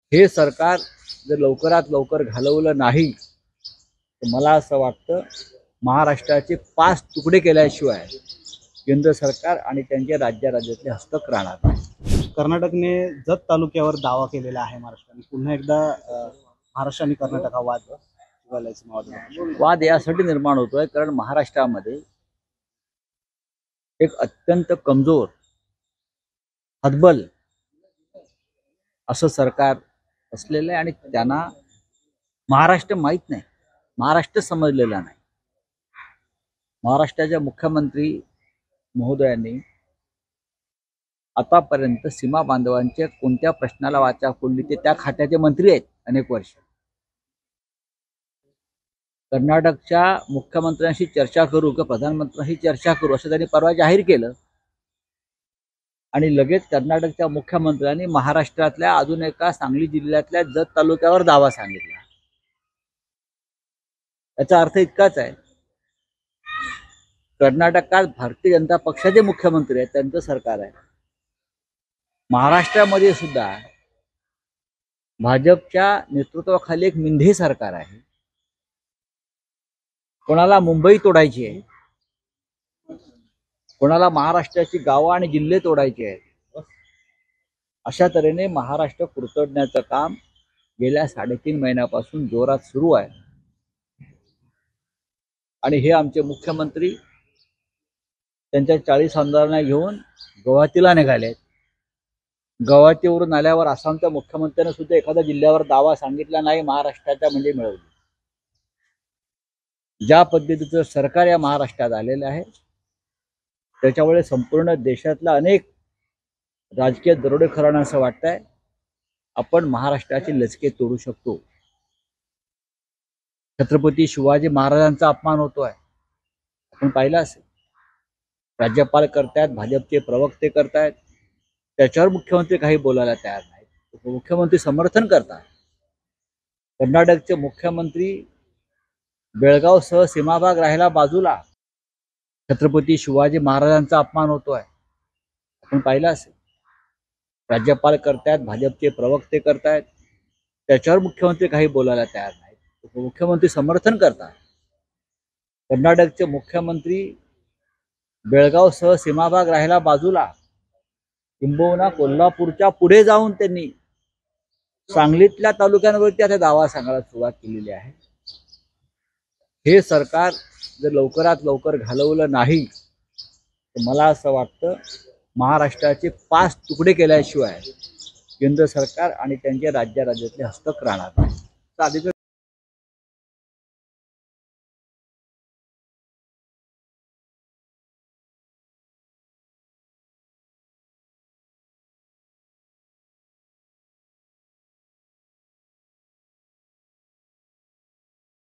हे सरकार जर लवकरात लवकर घालवलं नाही तर मला असं वाटतं महाराष्ट्राचे 5 तुकडे केल्याशिवाय केंद्र सरकार आणि त्यांचे राज्यातले हस्तक राहणार नाही। कर्नाटकने जत तालुक्यावर दावा केलेला आहे महाराष्ट्राने। पुन्हा एकदा महाराष्ट्र आणि कर्नाटक हा वाद यासाठी निर्माण होतोय कारण महाराष्ट्रामध्ये एक अत्यंत कमजोर हतबल असं सरकार असलेलं आहे आणि त्यांना महाराष्ट्र माहित नाही, महाराष्ट्र समजलेला नाही। महाराष्ट्राच्या मुख्यमंत्री महोदयांनी आतापर्यंत सीमा बांधवांच्या कोणत्या प्रश्नाला वाचा फोडली ते त्या खात्याचे मंत्री आहेत अनेक वर्ष। कर्नाटकच्या मुख्यमंत्र्यांशी चर्चा करू किंवा प्रधानमंत्र्यांशी चर्चा करू असं त्यांनी परवा जाहीर केलं आणि लगेच कर्नाटकच्या मुख्यमंत्र्यांनी महाराष्ट्रातल्या अजून एका सांगली जिल्ह्यातल्या जत तालुक्यावर दावा सांगितला। याचा अर्थ इतकाच आहे, कर्नाटकात भारतीय जनता पक्षाचे मुख्यमंत्री आहेत, त्यांचं सरकार आहे। महाराष्ट्रामध्ये सुद्धा भाजपच्या नेतृत्वाखाली एक मिंधे सरकार आहे। कोणाला मुंबई तोडायची आहे, कोणाला महाराष्ट्राची गावं आणि जिल्हे तोडायचे आहेत। अशा तऱ्हेने महाराष्ट्र कुरतडण्याचं काम गेल्या 3.5 महिन्यापासून जोरात सुरू आहे आणि हे आमचे मुख्यमंत्री त्यांच्या 40 आमदारांना घेऊन गुवाहाटीला निघालेत। गुवाहाटीवरून आल्यावर आसामच्या मुख्यमंत्र्यांनी सुद्धा एखाद्या जिल्ह्यावर दावा सांगितला नाही, महाराष्ट्राच्या म्हणजे मिळवली। ज्या पद्धतीचं सरकार या महाराष्ट्रात आलेलं आहे त्याच्यामुळे संपूर्ण देशातला अनेक राजकीय दरोडेखोरांना असं वाटतंय आपण महाराष्ट्राची लचके तोडू शकतो। छत्रपती शिवाजी महाराजांचा अपमान होतोय, आपण पाहिलं असेल। राज्यपाल करतायत, भाजपचे प्रवक्ते करतायत, त्याच्यावर मुख्यमंत्री काही बोलायला तयार नाहीत, मुख्यमंत्री समर्थन करतात। कर्नाटकचे मुख्यमंत्री बेळगावसह सीमाभाग राहिला बाजूला, छत्रपती शिवाजी महाराजांचा अपमान होतोय, आपण पाहिलं असेल। राज्यपाल करतायत, भाजपचे प्रवक्ते करतायत, त्याच्यावर मुख्यमंत्री काही बोलायला तयार नाहीत, मुख्यमंत्री समर्थन करतात। कर्नाटकचे मुख्यमंत्री बेळगावसह सीमाभाग राहिला बाजूला, किंबहुना कोल्हापूरच्या पुढे जाऊन त्यांनी सांगलीतल्या तालुक्यांवरती आता दावा सांगायला सुरुवात केलेली आहे। हे सरकार जर लवकरात लवकर घालवलं नाही तर मला असं वाटतं महाराष्ट्राचे 5 तुकडे केल्याशिवाय केंद्र सरकार आणि त्यांचे राज्यातले हस्तक राहणार नाही।